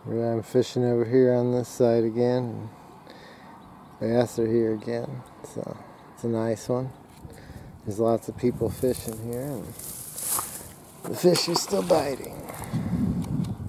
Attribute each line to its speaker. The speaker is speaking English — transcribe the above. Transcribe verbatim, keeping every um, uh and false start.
Speaker 1: I'm fishing over here on this side again. Bass are here again, so it's a nice one. There's lots of people fishing here, and the fish are still biting.